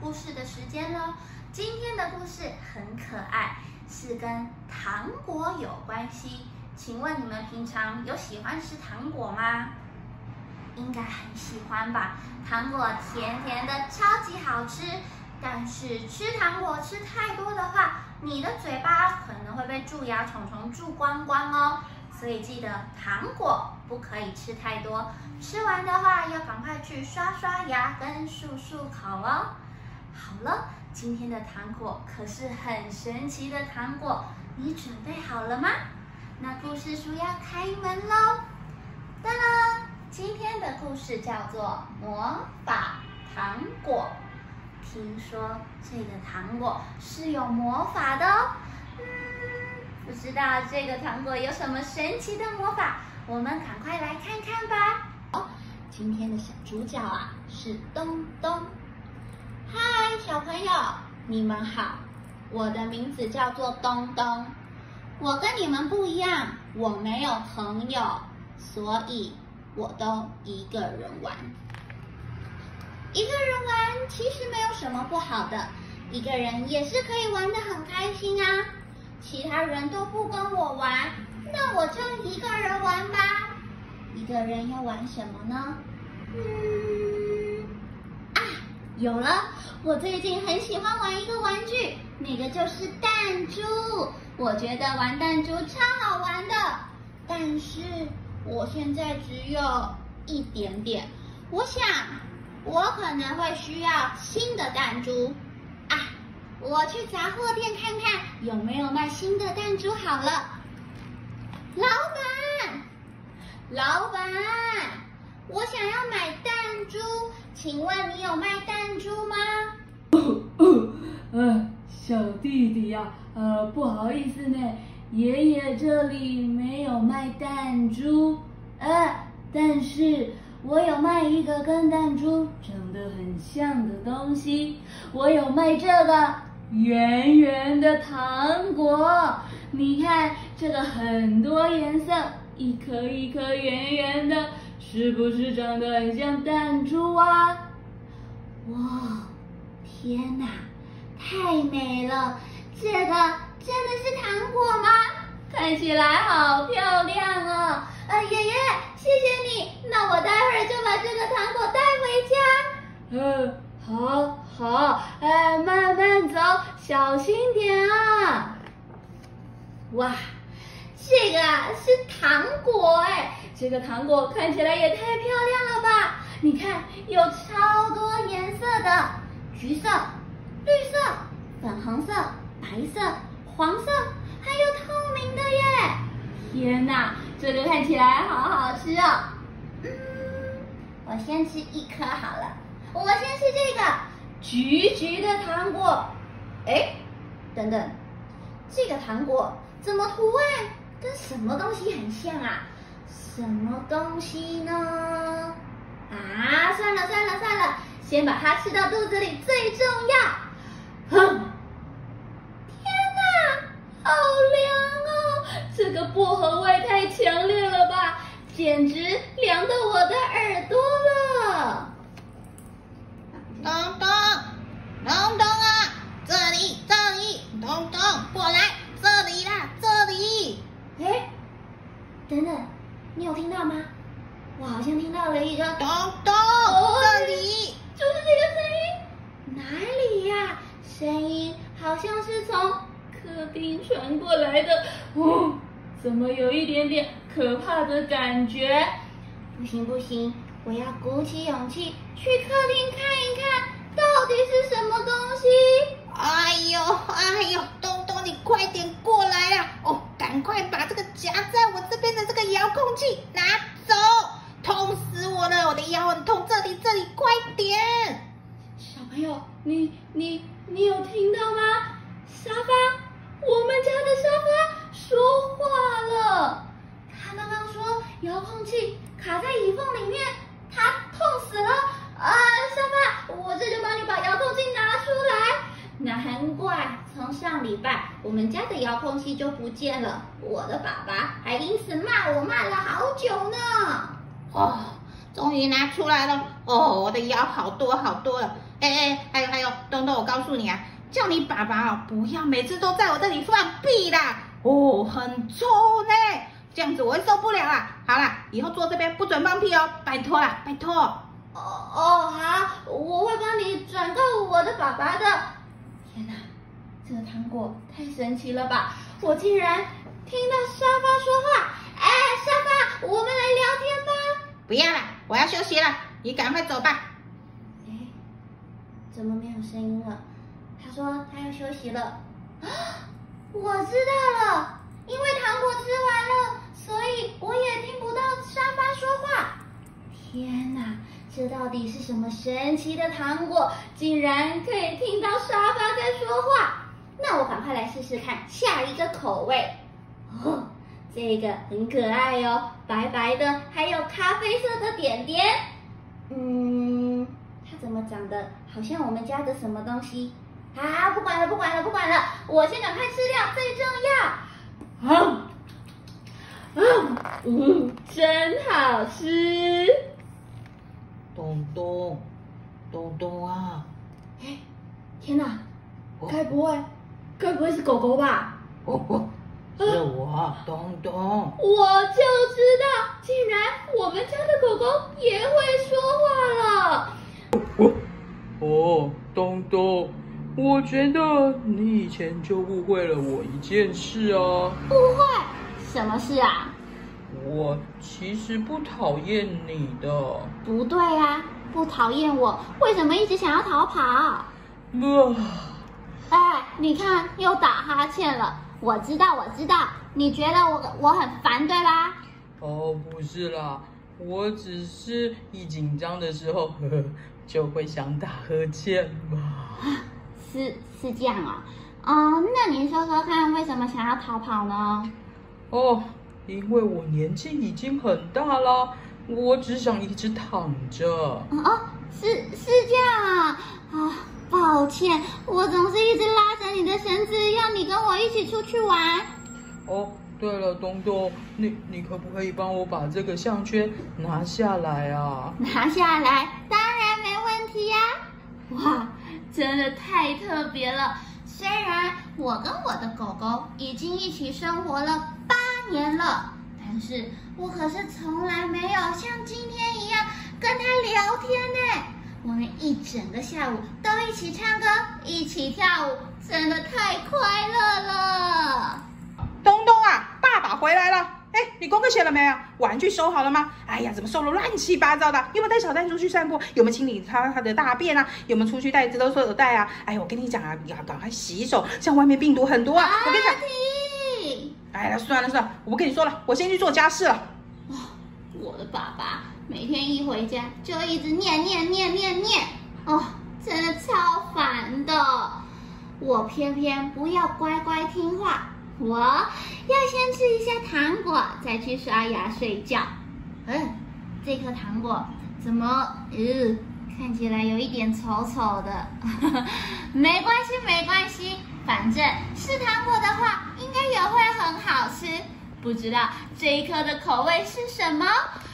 故事的时间喽。今天的故事很可爱，是跟糖果有关系。请问你们平常有喜欢吃糖果吗？应该很喜欢吧？糖果甜甜的，超级好吃。但是吃糖果吃太多的话，你的嘴巴可能会被蛀牙虫虫蛀光光哦。所以记得糖果不可以吃太多，吃完的话要赶快去刷刷牙跟漱漱口哦。好了，今天的糖果可是很神奇的糖果，你准备好了吗？那故事书要开门喽！当当，今天的故事叫做魔法糖果。听说这个糖果是有魔法的哦。不知道这个糖果有什么神奇的魔法，我们赶快来看看吧。今天的小主角啊是东东。嗨，小朋友，你们好，我的名字叫做东东。我跟你们不一样，我没有朋友，所以我都一个人玩。一个人玩其实没有什么不好的，一个人也是可以玩得很开心啊。其他人都不跟我玩，那我就一个人玩吧。一个人要玩什么呢？有了，我最近很喜欢玩一个玩具，那个就是弹珠。我觉得玩弹珠超好玩的，但是我现在只有一点点，我想我可能会需要新的弹珠啊！我去杂货店看看有没有卖新的弹珠好了。老板，我想要买弹珠，请问你有卖弹珠吗？ 小弟弟呀，不好意思呢，爷爷这里没有卖弹珠，但是我有卖一个跟弹珠长得很像的东西，我有卖这个圆圆的糖果，你看这个很多颜色，一颗一颗圆圆的，是不是长得很像弹珠啊？ 哇，天哪，太美了！这个真的是糖果吗？看起来好漂亮哦！爷爷，谢谢你，那我待会儿就把这个糖果带回家。好，慢慢走，小心点啊！ 哇，这个啊是糖果这个糖果看起来也太漂亮了吧！你看，有超多颜色的， 橘色、绿色、粉红色、白色、黄色，还有透明的耶！ 天哪，这个看起来好好吃哦！ 我先吃一颗好了。我先吃这个橘橘的糖果。等等，这个糖果怎么图案跟什么东西很像啊？什么东西呢？算了，先把它吃到肚子里最重要。天哪，好凉哦！ 这个薄荷味太强烈了吧，简直凉到我的耳朵了。 东东啊，这里，东东过来，这里啦，这里。 等等，你有听到吗？我好像听到了一个东东，这里就是这个声音。哪里呀？声音好像是从客厅传过来的。怎么有一点点可怕的感觉？ 不行，我要鼓起勇气去客厅看一看，到底是什么东西。 哎呦，东东你快点过来呀！赶快把这个夹在我这边的这个遥控器拿走，痛死我了，我的腰很痛，这里，快点！ 小朋友，你有听到吗？沙发，我们家的沙发说话了。 他刚刚说遥控器卡在椅缝里面，他痛死了。沙发，我这就帮你把遥控器拿出来。难怪从上礼拜我们家的遥控器就不见了，我的爸爸还因此骂了好久呢。 终于拿出来了。我的腰好多了。还有， 东东，我告诉你啊，叫你爸爸哦，不要每次都在我这里放屁啦，哦，很臭呢，这样子我会受不了啊。好啦，以后坐这边不准放屁哦，拜托啦，拜托。 好，我会帮你转告我的爸爸的。天哪，这个糖果太神奇了吧！我竟然听到沙发说话。哎，沙发，我们来聊天吧。 不要啦，我要休息了，你赶快走吧。 哎，怎么没有声音了？他说他要休息了。啊，我知道了，因为糖果吃完了，所以我也听不到沙发说话。天哪，这到底是什么神奇的糖果，竟然可以听到沙发在说话？那我赶快来试试看下一个口味。哦，这个很可爱哦，白白的，还有咖啡色的点点。它怎么长得好像我们家的什么东西？啊，不管了，我先赶快吃掉，最重要。真好吃。 东东啊！ 哎，天哪，该不会是狗狗吧？ 是我，东东。 我就知道，竟然我们家的狗狗也会说话了。 东东，我觉得你以前就误会了我一件事啊。 误会？什么事啊？ 我其实不讨厌你的。 不对啊，不讨厌我，为什么一直想要逃跑？哎，你看又打哈欠了。我知道，你觉得我很烦对吧？ 不是啦，我只是一紧张的时候就会想打呵欠嘛。 是这样啊。那你说说看，为什么想要逃跑呢？ 因为我年纪已经很大了，我只想一直躺着。 是这样啊。抱歉，我总是一直拉着你的绳子，要你跟我一起出去玩。 对了，东东，你可不可以帮我把这个项圈拿下来啊？ 拿下来，当然没问题呀。哇，真的太特别了。虽然我跟我的狗狗已经一起生活了8年了，但是我可是从来没有像今天一样跟它聊天呢。我们一整个下午都一起唱歌，一起跳舞，真的太快乐了。 东东啊，爸爸回来了。哎，你功课写了没有？玩具收好了吗？哎呀，怎么收了乱七八糟的？有没有带小蛋出去散步？有没有清理他的大便啊？有没有出去带垃圾袋啊？哎呀，我跟你讲啊，你要赶快洗手，像外面病毒很多啊！我跟你讲。哎呀，算了，我不跟你说了，我先去做家事了。 我的爸爸每天一回家就一直念，真的超烦的。我偏偏不要乖乖听话，我要先吃一下糖果，再去刷牙睡觉。这颗糖果怎么看起来有一点丑丑的？没关系，反正是糖果的话，应该也会很好吃。不知道这一颗的口味是什么？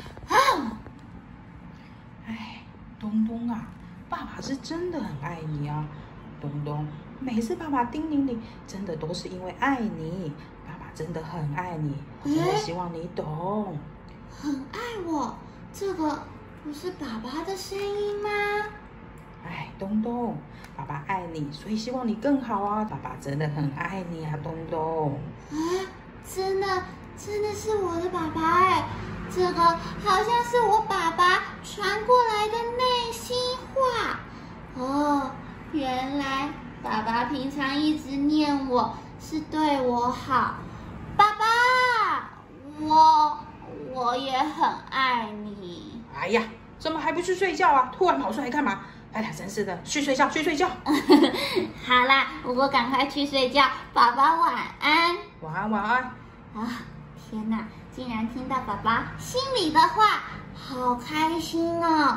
东东啊，爸爸是真的很爱你啊。东东，每次爸爸叮咛你，真的都是因为爱你。爸爸真的很爱你，我真的希望你懂。 很爱我？这个不是爸爸的声音吗？ 东东，爸爸爱你，所以希望你更好啊。爸爸真的很爱你啊，东东。 真的是我的爸爸这个好像是我爸爸传过来的内心话。原来爸爸平常一直念我是对我好。爸爸，我也很爱你。 哎呀，怎么还不去睡觉啊？突然跑出来干嘛？哎呀，真是的，去睡觉。 好啦，我赶快去睡觉。爸爸晚安。 晚安。 天哪，竟然听到爸爸心里的话，好开心哦。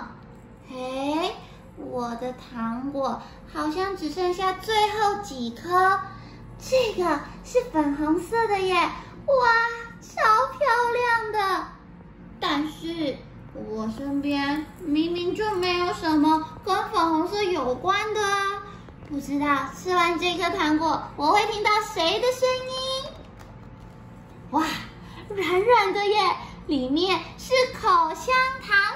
我的糖果好像只剩下最后几颗，这个是粉红色的耶，哇，超漂亮的。但是我身边明明就没有什么跟粉红色有关的啊， 不知道吃完这颗糖果，我会听到谁的声音？哇，软软的耶，里面是口香糖，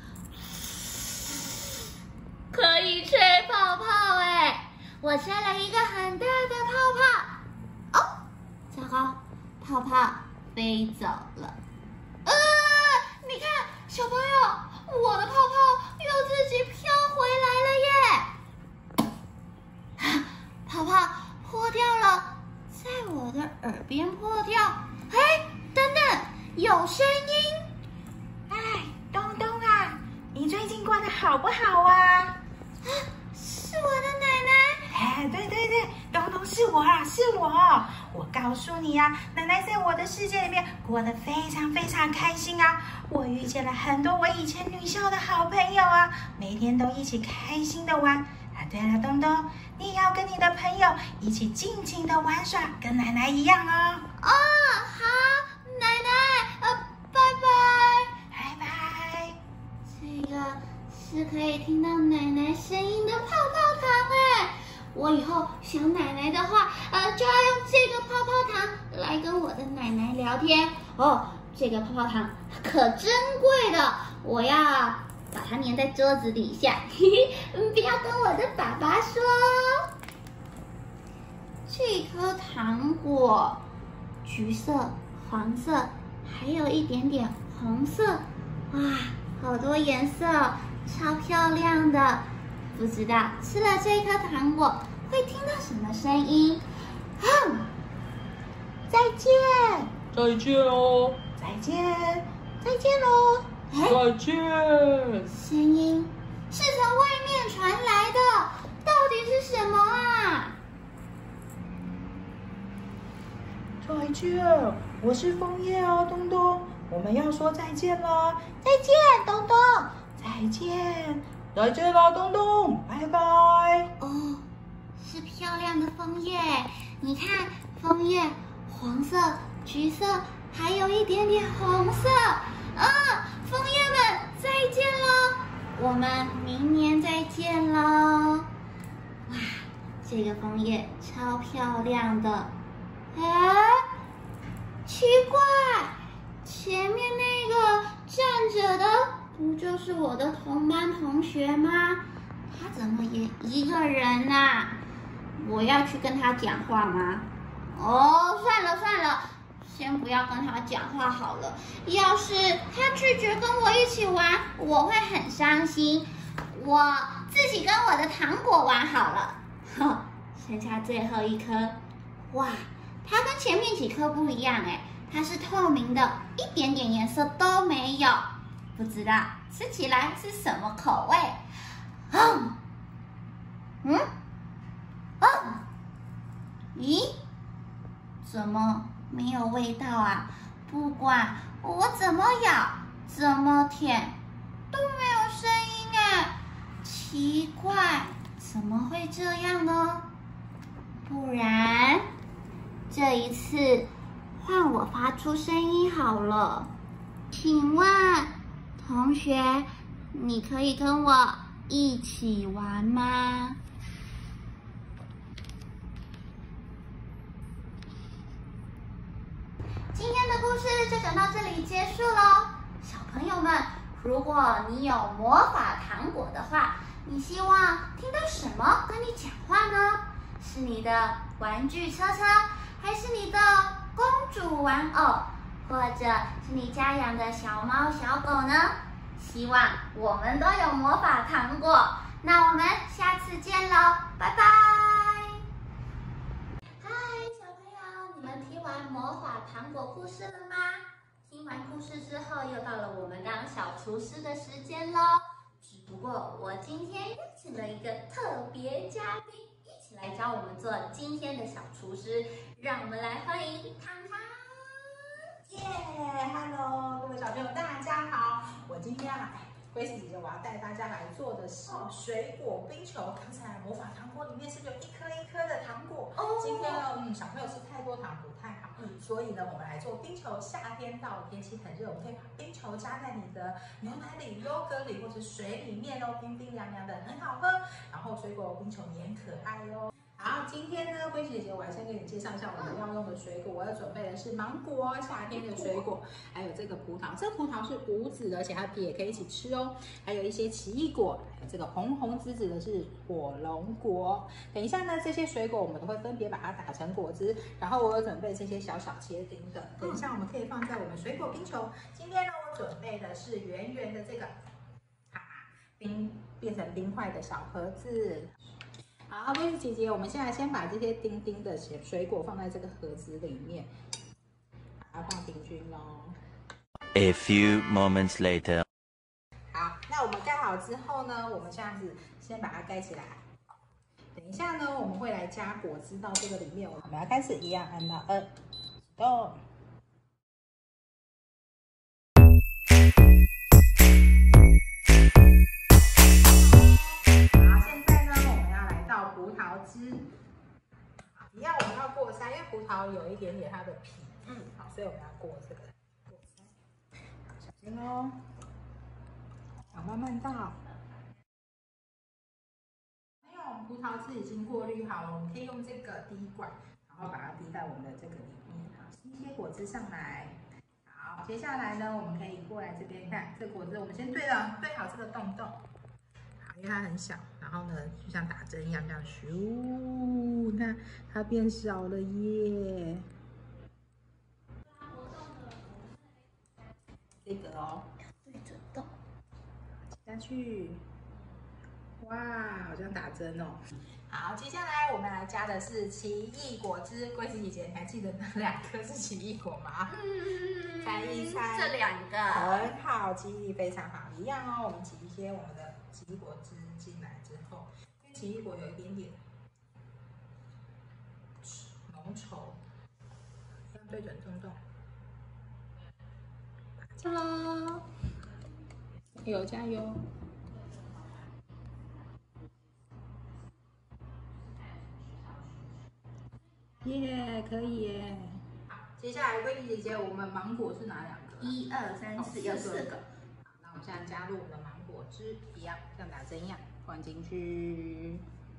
可以吹泡泡哎！我吹了一个很大的泡泡，哦，糟糕，泡泡飞走了。你看，小朋友，我的泡泡又自己飘回来了耶！泡泡破掉了，在我的耳边破掉。哎，等等，有声音！ 哎，东东啊，你最近过得好不好啊？ 是我的奶奶。 哎，对，东东是我啊，是我。我告诉你啊，奶奶在我的世界里面过得非常开心啊！我遇见了很多我以前女校的好朋友啊，每天都一起开心的玩。啊，对了，东东，你也要跟你的朋友一起尽情的玩耍，跟奶奶一样哦。 哦，好，奶奶，拜拜。 拜拜。 这个是可以听到奶奶声音的泡泡糖哎。我以后想奶奶的话，就要用这个泡泡糖来跟我的奶奶聊天哦。这个泡泡糖可珍贵的，我要把它粘在桌子底下，不要跟我的爸爸说。这颗糖果，橘色、黄色，还有一点点红色，哇，好多颜色，超漂亮的。不知道吃了这颗糖果会听到什么声音？再见， 再见哦， 再见喽， 再见。 声音是从外面传来的，到底是什么啊？ 再见，我是枫叶哦，东东，我们要说再见了，再见，东东，再见。 再见啦，东东，拜拜。 哦，是漂亮的枫叶，你看枫叶，黄色、橘色，还有一点点红色。枫叶们再见喽，我们明年再见喽。哇，这个枫叶超漂亮的。哎，奇怪，前面那个站着的不就是我的同班同学吗？他怎么也一个人啊？我要去跟他讲话吗？哦，算了，先不要跟他讲话好了。要是他拒绝跟我一起玩，我会很伤心。我自己跟我的糖果玩好了。剩下最后一颗，哇，它跟前面几颗不一样哎，它是透明的，一点点颜色都没有。不知道吃起来是什么口味？咦，怎么没有味道啊？不管我怎么咬，怎么舔，都没有声音哎，奇怪，怎么会这样呢？不然这一次换我发出声音好了。请问同学，你可以跟我一起玩吗？今天的故事就讲到这里结束喽。小朋友们，如果你有魔法糖果的话，你希望听到什么跟你讲话呢？是你的玩具车车，还是你的公主玩偶，或者是你家养的小猫小狗呢？希望我们都有魔法糖果。那我们下次见喽，拜拜。嗨，小朋友，你们听完魔法糖果故事了吗？听完故事之后，又到了我们当小厨师的时间喽。只不过我今天邀请了一个特别嘉宾，一起来教我们做今天的小厨师。让我们来欢迎糖糖。 Hello， 各位小朋友，大家好！我今天Grace 姐姐我要带大家来做的是水果冰球。刚才魔法糖果里面是不是有一颗一颗的糖果？今天呢，小朋友吃太多糖不太好， 所以呢，我们来做冰球。夏天到了，天气很热，我们可以把冰球加在你的牛奶里、优格里或者水里面哦，冰冰凉凉的，很好喝。然后水果冰球也很可爱哦。好，今天呢，龟姐姐我还先给你介绍一下我们要用的水果。我要准备的是芒果，夏天的水果，还有这个葡萄。这个葡萄是无籽的，而且它皮也可以一起吃哦。还有一些奇异果，还有这个红红紫紫的是火龙果。等一下呢，这些水果我们都会分别把它打成果汁，然后我有准备这些小小切丁的，等一下我们可以放在我们水果冰球。今天呢，我准备的是圆圆的这个，变成冰块的小盒子。好，威斯姐姐，我们现在先把这些丁丁的水果放在这个盒子里面，把它放平均咯。 A few moments later. 好，那我们盖好之后呢，我们这样子先把它盖起来。等一下呢，我们会来加果汁到这个里面。我们要开始一样按到2，动。一样，我们要过筛，因为葡萄有一点点它的皮，好，所以我们要过这个过筛，小心哦，好，慢慢倒。因为我们葡萄汁已经过滤好了，我们可以用这个滴管，然后把它滴在我们的这个里面，好，新鲜果汁上来。好，接下来呢，我们可以过来这边看，这果汁我们先对好这个洞洞。因为它很小，然后呢，就像打针一样，这样咻，你看它变小了耶。这个哦，对着洞，挤下去，哇，好像打针哦。好，接下来我们来加的是奇异果汁。龟子姐姐，你还记得那2颗是奇异果吗？猜一猜。 这2个很好，记忆力非常好。一样哦，我们挤一些我们的奇异果汁进来之后，因为奇异果有一点点浓稠，这样对准洞洞，加喽，加油加油！耶，可以耶！好，接下来龟姐姐，我们芒果是哪2个 ？1、2、3、4，有4个。 好，那我们现在加入我们的芒果汁，一样像打针一样灌进去。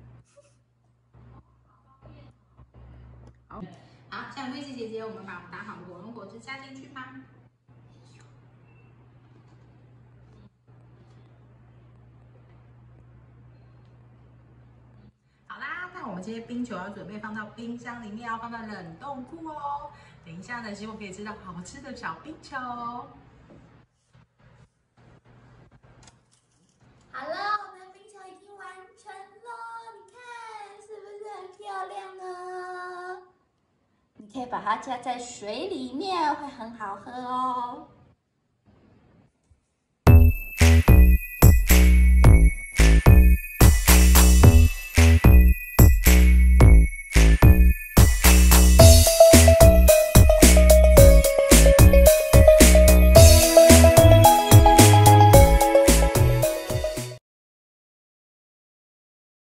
好，好，像龟姐姐，我们把我们打好的火龙果汁加进去吧。好啦，那我们这些冰球要准备放到冰箱里面，要放到冷冻库哦。等一下呢，希望可以吃到好吃的小冰球。 好了，我们的冰球已经完成了，你看是不是很漂亮呢？你可以把它加在水里面，会很好喝哦。